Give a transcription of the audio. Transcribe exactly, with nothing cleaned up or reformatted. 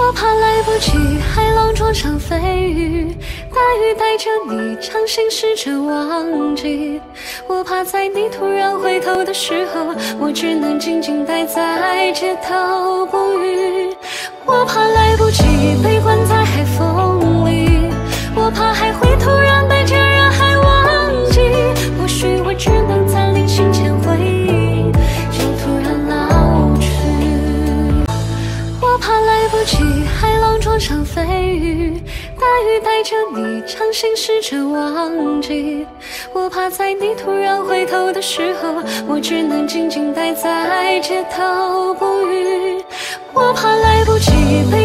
我怕来不及，海浪撞上飞鱼，大雨带着你，强行试着忘记。我怕在你突然回头的时候，我只能静静待在街头不语。我怕来不及，被关在海风里，我怕还会突然被这人海忘记。或许我只能在临行前回忆，就突然老去。我怕来不及，海浪撞上飞鱼，大雨带着你，强行试着忘记。我怕在你突然回头的时候，我只能静静待在街头不语。我怕来不及被